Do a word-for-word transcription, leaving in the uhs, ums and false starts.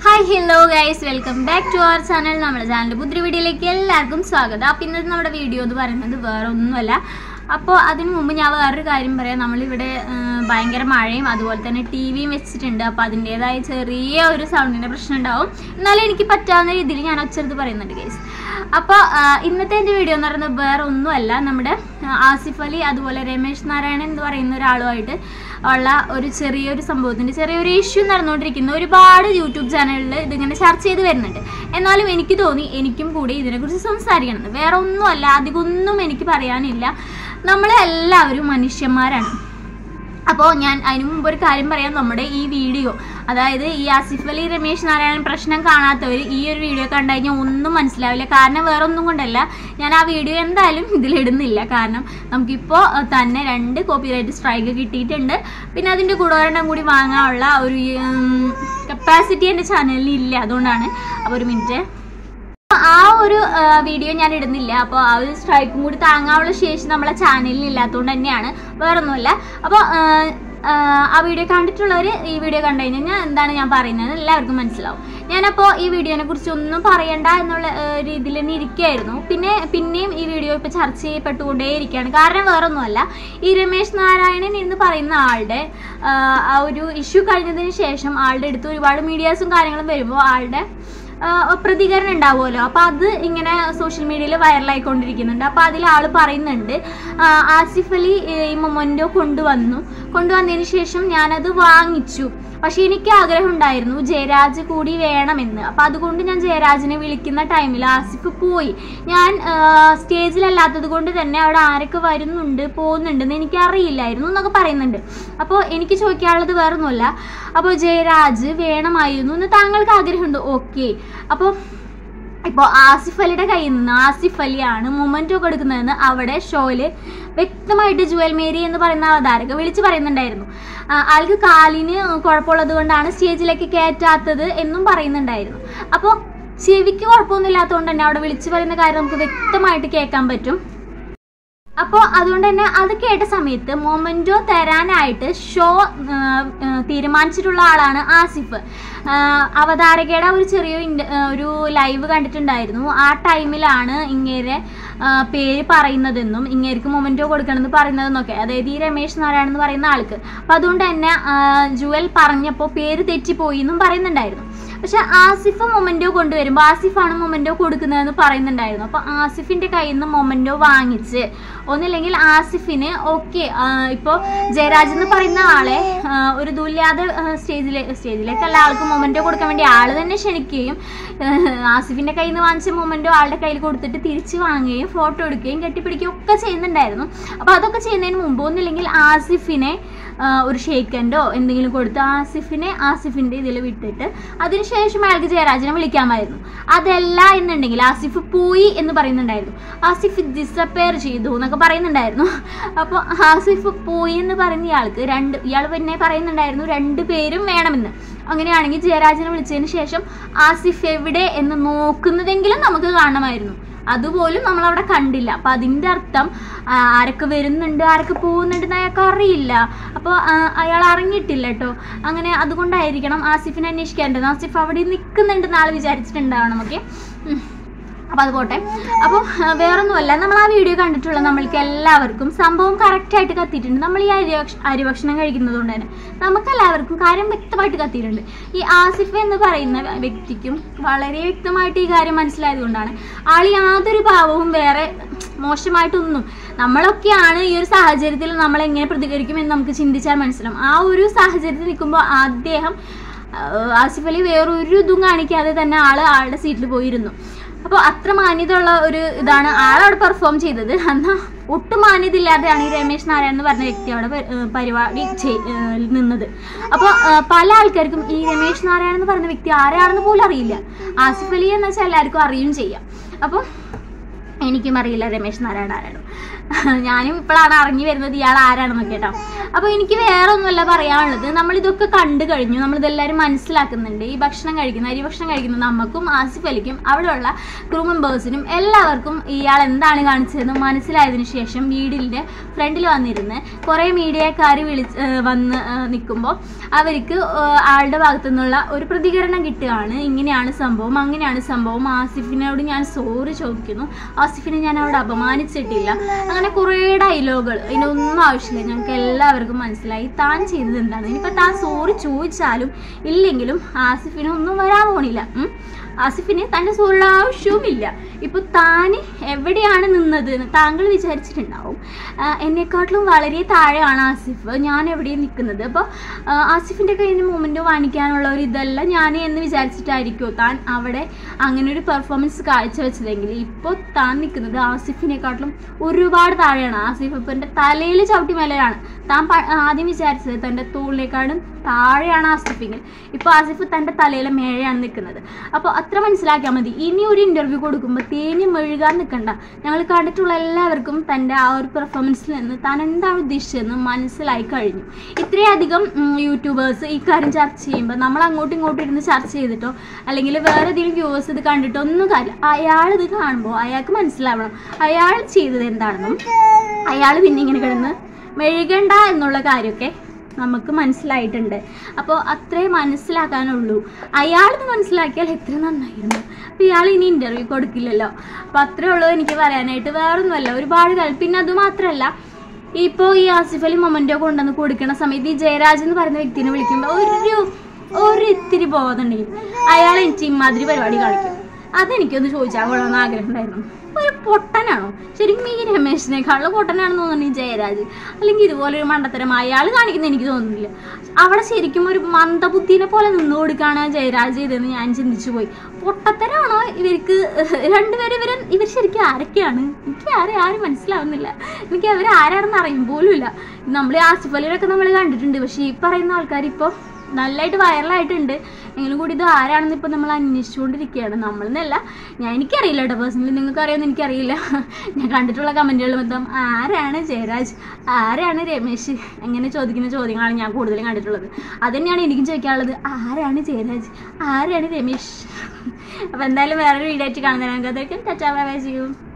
Hi, hello guys, welcome back to our channel. നമ്മുടെ ചാനലിന്റെ പുതിയ വീഡിയോയിലേക്ക് എല്ലാവർക്കും സ്വാഗതം. അപ്പോൾ ഇന്നത്തെ നമ്മുടെ വീഡിയോ എന്ന് പറയുന്നത് വേറെ ഒന്നുമല്ല. അപ്പോൾ അതിനു മുമ്പ് ഞാൻ വേറൊരു കാര്യം പറയാം. നമ്മളിവിടെ ഭയങ്കര മഴയും അതുപോലെ തന്നെ ടി വിയും വെച്ചിട്ടുണ്ട്. അപ്പോൾ അതിൻ്റെതായ ചെറിയ ഒരു സൗണ്ടിൻ്റെ പ്രശ്നം ഉണ്ടാവും. എന്നാലും എനിക്ക് പറ്റാവുന്ന രീതിയിൽ ഞാൻ ഒച്ചെടുത്ത് പറയുന്നുണ്ട് ഗൈസ്. അപ്പോൾ ഇന്നത്തെ എൻ്റെ വീഡിയോ എന്ന് പറയുന്നത് വേറെ ഒന്നുമല്ല, നമ്മുടെ ആസിഫ് അലി അതുപോലെ രമേശ് നാരായണൻ എന്ന് പറയുന്ന ഒരാളുമായിട്ട് ഉള്ള ഒരു ചെറിയൊരു സംഭവത്തിൻ്റെ ചെറിയൊരു ഇഷ്യൂ നടന്നുകൊണ്ടിരിക്കുന്ന ഒരുപാട് യൂട്യൂബ് ചാനലിൽ ഇതിങ്ങനെ ചർച്ച ചെയ്ത് വരുന്നുണ്ട്. എന്നാലും എനിക്ക് തോന്നി എനിക്കും കൂടി ഇതിനെക്കുറിച്ച് സംസാരിക്കണം. വേറെ ഒന്നുമല്ല, അധികമൊന്നും എനിക്ക് പറയാനില്ല. നമ്മളെല്ലാവരും മനുഷ്യന്മാരാണ്. അപ്പോൾ ഞാൻ അതിന് മുമ്പ് ഒരു കാര്യം പറയാം. നമ്മുടെ ഈ വീഡിയോ, അതായത് ഈ ആസിഫ് അലി രമേശ് നാരായണൻ പ്രശ്നം കാണാത്തവർ ഈ ഒരു വീഡിയോ കണ്ടു കഴിഞ്ഞാൽ ഒന്നും മനസ്സിലാവില്ല. കാരണം വേറെ ഒന്നും കൊണ്ടല്ല, ഞാൻ ആ വീഡിയോ എന്തായാലും ഇതിലിടുന്നില്ല. കാരണം നമുക്കിപ്പോൾ തന്നെ രണ്ട് കോപ്പിറൈറ്റ് സ്ട്രൈക്ക് കിട്ടിയിട്ടുണ്ട്. പിന്നെ അതിൻ്റെ കൂടെ ഒരെണ്ണം കൂടി വാങ്ങാനുള്ള ഒരു കപ്പാസിറ്റി എൻ്റെ ചാനലിൽ ഇല്ല. അതുകൊണ്ടാണ്. അപ്പോൾ ഒരു മിനിറ്റ്, ആ ഒരു വീഡിയോ ഞാൻ ഇടുന്നില്ല. അപ്പോൾ ആ ഒരു സ്ട്രൈക്കും കൂടി താങ്ങാനുള്ള ശേഷി നമ്മളെ ചാനലിൽ ഇല്ലാത്തതുകൊണ്ട് തന്നെയാണ്, വേറൊന്നുമല്ല. അപ്പോൾ ആ വീഡിയോ കണ്ടിട്ടുള്ളവർ ഈ വീഡിയോ കണ്ടു കഴിഞ്ഞാൽ ഞാൻ എന്താണ് ഞാൻ പറയുന്നത് എല്ലാവർക്കും മനസ്സിലാവും. ഞാനപ്പോൾ ഈ വീഡിയോനെ കുറിച്ച് ഒന്നും പറയണ്ട എന്നുള്ള രീതിയിൽ തന്നെ ഇരിക്കുകയായിരുന്നു. പിന്നെ പിന്നെയും ഈ വീഡിയോ ഇപ്പോൾ ചർച്ച ചെയ്യപ്പെട്ടുകൊണ്ടേ ഇരിക്കുകയാണ്. കാരണം വേറൊന്നുമല്ല, ഈ രമേശ് നാരായണൻ എന്ന് പറയുന്ന ആളുടെ ആ ഒരു ഇഷ്യൂ കഴിഞ്ഞതിന് ശേഷം ആളുടെ അടുത്ത് ഒരുപാട് മീഡിയാസും കാര്യങ്ങളും വരുമ്പോൾ ആളുടെ പ്രതികരണം ഉണ്ടാവുമല്ലോ. അപ്പോൾ അത് ഇങ്ങനെ സോഷ്യൽ മീഡിയയിൽ വൈറലായിക്കൊണ്ടിരിക്കുന്നുണ്ട്. അപ്പോൾ അതിൽ ആൾ പറയുന്നുണ്ട്, ആസിഫ് അലി ഈ മൊമെൻ്റോ കൊണ്ടുവന്നു കൊണ്ടുവന്നതിന് ശേഷം ഞാനത് വാങ്ങിച്ചു. പക്ഷെ എനിക്ക് ആഗ്രഹം ഉണ്ടായിരുന്നു ജയരാജ് കൂടി വേണമെന്ന്. അപ്പം അതുകൊണ്ട് ഞാൻ ജയരാജിനെ വിളിക്കുന്ന ടൈമിൽ ആസിഫ് പോയി. ഞാൻ സ്റ്റേജിലല്ലാത്തത് കൊണ്ട് തന്നെ അവിടെ ആരൊക്കെ വരുന്നുണ്ട് പോകുന്നുണ്ടെന്ന് എനിക്ക് അറിയില്ലായിരുന്നു എന്നൊക്കെ പറയുന്നുണ്ട്. അപ്പോൾ എനിക്ക് ചോദിക്കാനുള്ളത് വേറൊന്നുമല്ല, അപ്പോൾ ജയരാജ് വേണമായിരുന്നു എന്ന് താങ്കൾക്ക് ആഗ്രഹമുണ്ട്, ഓക്കെ. അപ്പോൾ ഇപ്പോൾ ആസിഫ് അലിയുടെ കയ്യിൽ നിന്ന് ആസിഫ് അലിയാണ് മൊമെൻറ്റോ കൊടുക്കുന്നതെന്ന് അവിടെ ഷോയില് വ്യക്തമായിട്ട് ജുവൽ മേരി എന്ന് പറയുന്ന അവതാരക വിളിച്ച് പറയുന്നുണ്ടായിരുന്നു. ആൾക്ക് കാലിന് കുഴപ്പമുള്ളത് കൊണ്ടാണ് സ്റ്റേജിലേക്ക് കയറ്റാത്തത് എന്നും പറയുന്നുണ്ടായിരുന്നു. അപ്പോൾ ചെവിക്ക് കുഴപ്പമൊന്നും ഇല്ലാത്തതുകൊണ്ട് തന്നെ അവിടെ വിളിച്ച് പറയുന്ന കാര്യം നമുക്ക് വ്യക്തമായിട്ട് കേൾക്കാൻ പറ്റും. അപ്പോൾ അതുകൊണ്ട് തന്നെ അത് കേട്ട സമയത്ത് മൊമെൻറ്റോ തരാനായിട്ട് ഷോ തീരുമാനിച്ചിട്ടുള്ള ആളാണ് ആസിഫ്. അവതാരകയുടെ ഒരു ചെറിയ ഒരു ലൈവ് കണ്ടിട്ടുണ്ടായിരുന്നു. ആ ടൈമിലാണ് ഇങ്ങേരെ പേര് പറയുന്നതെന്നും ഇങ്ങേർക്ക് മൊമെൻറ്റോ കൊടുക്കണമെന്ന് പറയുന്നതെന്നൊക്കെ, അതായത് ഈ രമേശ് നാരായണൻ എന്ന് പറയുന്ന ആൾക്ക്. അപ്പം അതുകൊണ്ട് തന്നെ ജുവൽ പറഞ്ഞപ്പോൾ പേര് തെറ്റിപ്പോയി എന്നും പറയുന്നുണ്ടായിരുന്നു. പക്ഷെ ആസിഫ് മൊമെൻറ്റോ കൊണ്ടുവരുമ്പോൾ ആസിഫാണ് മൊമെൻറ്റോ കൊടുക്കുന്നതെന്ന് പറയുന്നുണ്ടായിരുന്നു. അപ്പോൾ ആസിഫിൻ്റെ കയ്യിൽ നിന്ന് മൊമെൻറ്റോ വാങ്ങിച്ച് ഒന്നില്ലെങ്കിൽ ആസിഫിന് ഓക്കെ, ഇപ്പോൾ ജയരാജ് എന്ന് പറയുന്ന ആളെ ഒരു ദുല്ലാതെ സ്റ്റേജിലെ സ്റ്റേജിലേക്കല്ല ആൾക്ക് മൊമെൻറ്റോ കൊടുക്കാൻ വേണ്ടി ആൾ തന്നെ ക്ഷണിക്കുകയും ആസിഫിൻ്റെ കയ്യിൽ നിന്ന് വാങ്ങിച്ച മൊമെൻറ്റോ ആളുടെ കയ്യിൽ കൊടുത്തിട്ട് തിരിച്ച് വാങ്ങുകയും ഫോട്ടോ എടുക്കുകയും കെട്ടിപ്പിടിക്കുകയും ഒക്കെ ചെയ്യുന്നുണ്ടായിരുന്നു. അപ്പോൾ അതൊക്കെ ചെയ്യുന്നതിന് മുമ്പ് ഒന്നില്ലെങ്കിൽ ആസിഫിനെ ഒരു ഷേക്കൻഡോ എന്തെങ്കിലും കൊടുത്ത് ആസിഫിനെ ആസിഫിൻ്റെ ഇതിൽ വിട്ടിട്ട് അതിനുശേഷം അയാൾക്ക് ജയരാജിനെ വിളിക്കാമായിരുന്നു. അതല്ല എന്നുണ്ടെങ്കിൽ ആസിഫ് പോയി എന്ന് പറയുന്നുണ്ടായിരുന്നു, ആസിഫ് ഡിസപ്പയർ ചെയ്തു എന്നൊക്കെ പറയുന്നുണ്ടായിരുന്നു. അപ്പോൾ ആസിഫ് പോയി എന്ന് പറയുന്ന ഇയാൾക്ക് രണ്ട് ഇയാൾ പിന്നെ പറയുന്നുണ്ടായിരുന്നു രണ്ട് പേരും വേണമെന്ന്. അങ്ങനെയാണെങ്കിൽ ജയരാജിനെ വിളിച്ചതിന് ശേഷം ആസിഫ് എവിടെ എന്ന് നോക്കുന്നതെങ്കിലും നമുക്ക് കാണണമായിരുന്നു. അതുപോലും നമ്മളവിടെ കണ്ടില്ല. അപ്പം അതിൻ്റെ അർത്ഥം ആരൊക്കെ വരുന്നുണ്ട് ആരൊക്കെ പോകുന്നുണ്ടെന്ന് അയാൾക്ക് അറിയില്ല. അപ്പോൾ അയാൾ അറിഞ്ഞിട്ടില്ല കേട്ടോ. അങ്ങനെ അതുകൊണ്ടായിരിക്കണം ആസിഫിനെ അന്വേഷിക്കേണ്ടത്. ആസിഫ് അവിടെ നിൽക്കുന്നുണ്ടെന്ന് ആൾ വിചാരിച്ചിട്ടുണ്ടാവണം. ഓക്കെ, അപ്പോൾ അത് പോട്ടെ. അപ്പോൾ വേറൊന്നുമല്ല, നമ്മൾ ആ വീഡിയോ കണ്ടിട്ടുള്ള നമ്മൾക്ക് എല്ലാവർക്കും സംഭവം കറക്റ്റായിട്ട് കത്തിയിട്ടുണ്ട്. നമ്മൾ ഈ അരി അരി ഭക്ഷണം കഴിക്കുന്നത് കൊണ്ട് തന്നെ നമുക്കെല്ലാവർക്കും കാര്യം വ്യക്തമായിട്ട് കത്തിയിട്ടുണ്ട്. ഈ ആസിഫ് എന്ന് പറയുന്ന വ്യക്തിക്കും വളരെ വ്യക്തമായിട്ട് ഈ കാര്യം മനസ്സിലായത് കൊണ്ടാണ് ആൾ യാതൊരു ഭാവവും വേറെ മോശമായിട്ടൊന്നും, നമ്മളൊക്കെയാണ് ഈ ഒരു സാഹചര്യത്തിൽ നമ്മൾ എങ്ങനെ പ്രതികരിക്കുമെന്ന് നമുക്ക് ചിന്തിച്ചാൽ മനസ്സിലാവും. ആ ഒരു സാഹചര്യത്തിൽ നിൽക്കുമ്പോൾ അദ്ദേഹം ആസിഫ് അലി വേറൊരു ഇതും കാണിക്കാതെ തന്നെ ആൾ ആളുടെ സീറ്റിൽ പോയിരുന്നു. അപ്പോൾ അത്ര മാന്യത ഉള്ള ഒരു ഇതാണ് ആളവിടെ പെർഫോം ചെയ്തത്. എന്നാൽ ഒട്ടും മാന്യത ഇല്ലാതെയാണ് ഈ രമേശ് നാരായണൻ എന്ന് പറഞ്ഞ വ്യക്തി അവിടെ പരിപാടി നിന്നത്. അപ്പോൾ പല ആൾക്കാർക്കും ഈ രമേശ് നാരായണൻ എന്ന് പറയുന്ന വ്യക്തി ആരെയാണെന്ന് പോലും അറിയില്ല. ആസിഫ് അലി എന്ന് വെച്ചാൽ എല്ലാവർക്കും അറിയുകയും ചെയ്യാം. അപ്പോൾ എനിക്കും അറിയില്ല രമേശ് നാരായണൻ ആരാണ്. ഞാനും ഇപ്പോഴാണ് അറിഞ്ഞു വരുന്നത് ഇയാൾ ആരാണെന്നൊക്കെ കേട്ടോ. അപ്പോൾ എനിക്ക് വേറെ ഒന്നുമല്ല പറയാനുള്ളത്, നമ്മളിതൊക്കെ കണ്ടു കഴിഞ്ഞു, നമ്മളിതെല്ലാവരും മനസ്സിലാക്കുന്നുണ്ട്. ഈ ഭക്ഷണം കഴിക്കുന്ന അരി ഭക്ഷണം കഴിക്കുന്ന നമുക്കും ആസിഫ് അലിക്കും അവിടെയുള്ള ക്രൂ മെമ്പേഴ്സിനും എല്ലാവർക്കും ഇയാൾ എന്താണ് കാണിച്ചതെന്ന് മനസ്സിലായതിനു ശേഷം വീടിൻ്റെ ഫ്രണ്ടിൽ വന്നിരുന്ന് കുറേ മീഡിയക്കാർ വിളിച്ച് വന്ന് നിൽക്കുമ്പോൾ അവർക്ക് ആളുടെ ഭാഗത്തു നിന്നുള്ള ഒരു പ്രതികരണം കിട്ടുകയാണ്. ഇങ്ങനെയാണ് സംഭവം, അങ്ങനെയാണ് സംഭവം, ആസിഫിനോട് ഞാൻ സോറി ചോദിക്കുന്നു, ആസിഫിനെ ഞാൻ അവിടെ അപമാനിച്ചിട്ടില്ല, അങ്ങനെ കുറേ ഡയലോഗുകൾ. ഇതിനൊന്നും ആവശ്യമില്ല, ഞങ്ങൾക്ക് എല്ലാവർക്കും മനസ്സിലായി താൻ ചെയ്തത് എന്താണ്. ഇനിയിപ്പോൾ താൻ സോറി ചോദിച്ചാലും ഇല്ലെങ്കിലും ആസിഫിനൊന്നും വരാൻ പോണില്ല. ആസിഫിന് തൻ്റെ സോറിയുടെ ആവശ്യവുമില്ല. ഇപ്പോൾ താൻ എവിടെയാണ് നിന്നത് എന്ന് താങ്കൾ വിചാരിച്ചിട്ടുണ്ടാവും. എന്നെക്കാട്ടിലും വളരെ താഴെയാണ് ആസിഫ്, ഞാൻ എവിടെയും നിൽക്കുന്നത്. അപ്പോൾ ആസിഫിൻ്റെ കയ്യിൽ നിന്ന് മൊമെൻ്റ് കാണിക്കാനുള്ള ഒരു ഇതല്ല ഞാൻ എന്ന് വിചാരിച്ചിട്ടായിരിക്കുമോ താൻ അവിടെ അങ്ങനെ ഒരു പെർഫോമൻസ് കാഴ്ചവെച്ചതെങ്കിൽ ഇപ്പോൾ താൻ നിൽക്കുന്നത് ആസിഫിനെക്കാട്ടിലും ഒരുപാട് താഴെയാണ്. ആസിഫ് ഇപ്പോൾ എൻ്റെ തലയിൽ ചവിട്ടി മേലെയാണ്. താൻ ആദ്യം വിചാരിച്ചത് തൻ്റെ തോളിലേക്കാളും താഴെയാണ് ആസിഫെങ്കിൽ ഇപ്പോൾ ആസിഫ് തൻ്റെ തലയിലെ മേഴയാണ് നിൽക്കുന്നത്. അപ്പോൾ അത്ര മനസ്സിലാക്കിയാൽ മതി. ഇനി ഒരു ഇൻ്റർവ്യൂ കൊടുക്കുമ്പോൾ തേഞ്ഞ് മെഴുകാൻ നിൽക്കണ്ട. ഞങ്ങൾ കണ്ടിട്ടുള്ള എല്ലാവർക്കും തൻ്റെ ആ ഒരു പെർഫോമൻസിൽ നിന്ന് താൻ എന്താണ് ഉദ്ദേശിച്ചതെന്ന് മനസ്സിലായി കഴിഞ്ഞു. ഇത്രയധികം യൂട്യൂബേഴ്സ് ഈ കാര്യം ചർച്ച ചെയ്യുമ്പോൾ നമ്മൾ അങ്ങോട്ടും ഇങ്ങോട്ടും ഇരുന്ന് ചർച്ച ചെയ്തിട്ടോ അല്ലെങ്കിൽ വേറെ ഏതെങ്കിലും വ്യൂവേഴ്സ് ഇത് കണ്ടിട്ടോ ഒന്നും കാര്യം. അയാൾ ഇത് കാണുമ്പോൾ അയാൾക്ക് മനസ്സിലാവണം അയാൾ ചെയ്തത് എന്താണെന്നും അയാൾ പിന്നെ ഇങ്ങനെ കിടന്ന് മെഴുകണ്ട എന്നുള്ള കാര്യമൊക്കെ നമുക്ക് മനസ്സിലായിട്ടുണ്ട്. അപ്പോൾ അത്രേ മനസ്സിലാക്കാനുള്ളൂ. അയാളിത് മനസ്സിലാക്കിയാൽ എത്ര നന്നായിരുന്നു. അപ്പോൾ ഇയാൾ ഇനി ഇൻ്റർവ്യൂ കൊടുക്കില്ലല്ലോ. അപ്പോൾ അത്രേ ഉള്ളൂ എനിക്ക് പറയാനായിട്ട്, വേറൊന്നുമല്ല. ഒരുപാട് കാര്യം. പിന്നെ അതുമാത്രമല്ല, ഇപ്പോൾ ഈ ആസിഫ് അലി മൊമെൻ്റോ കൊണ്ടുവന്ന് കൊടുക്കുന്ന സമയത്ത് ഈ ജയരാജ് എന്ന് പറയുന്ന വ്യക്തിനെ വിളിക്കുമ്പോൾ ഒരു ഒരു ഇത്തിരി ബോധമുണ്ടെങ്കിൽ അയാൾ എനിക്ക് ഇമാതിരി പരിപാടി കാണിക്കും. അതെനിക്കൊന്ന് ചോദിച്ചാൽ കൊള്ളാമെന്ന് ആഗ്രഹം ഉണ്ടായിരുന്നു. ഒരു പൊട്ടനാണോ ശരിക്കും? ഈ രമേശിനേക്കാളും പൊട്ടനാണെന്ന് തോന്നുന്നു ഈ ജയരാജ്. അല്ലെങ്കിൽ ഇതുപോലൊരു മണ്ടത്തരം അയാൾ കാണിക്കുന്ന എനിക്ക് തോന്നുന്നില്ല. അവിടെ ശരിക്കും ഒരു മന്ദബുദ്ധിനെ പോലെ നിന്ന് കൊടുക്കുകയാണ് ജയരാജ് ചെയ്തതെന്ന് ഞാൻ ചിന്തിച്ചു പോയി. പൊട്ടത്തരാണോ ഇവർക്ക് രണ്ടുപേരും? ഇവർ ഇവർ ശരിക്കും ആരൊക്കെയാണ്? എനിക്ക് ആരെ ആരും മനസ്സിലാവുന്നില്ല. എനിക്ക് അവർ ആരാണെന്ന് അറിയും പോലും ഇല്ല. നമ്മൾ ആസിഫ് അലിയൊക്കെ നമ്മൾ കണ്ടിട്ടുണ്ട്, പക്ഷേ ഈ പറയുന്ന ആൾക്കാർ ഇപ്പോൾ നല്ലതായിട്ട് വൈറലായിട്ടുണ്ട്. എങ്കിലും കൂടി ഇത് ആരാണെന്ന് ഇപ്പോൾ നമ്മൾ അന്വേഷിച്ചുകൊണ്ടിരിക്കുകയാണ്. നമ്മളെന്നല്ല, ഞാൻ എനിക്കറിയില്ല കേട്ടോ, പേഴ്സണലി നിങ്ങൾക്ക് അറിയാമെന്ന് എനിക്കറിയില്ല. ഞാൻ കണ്ടിട്ടുള്ള കമൻറ്റുകൾ മൊത്തം ആരാണ് ജയരാജ്, ആരാണ് രമേശ്, എങ്ങനെ ചോദിക്കുന്ന ചോദ്യങ്ങളാണ് ഞാൻ കൂടുതലും കണ്ടിട്ടുള്ളത്. അതുതന്നെയാണ് എനിക്കും ചോദിക്കാനുള്ളത്, ആരാണ് ജയരാജ്, ആരാണ് രമേശ്. അപ്പോൾ എന്തായാലും വേറൊരു വീഡിയോ ആയിട്ട് കാണുന്നതിനൊക്കെ അതൊക്കെ ടച്ചാ ബൈ ബൈ ചെയ്യും.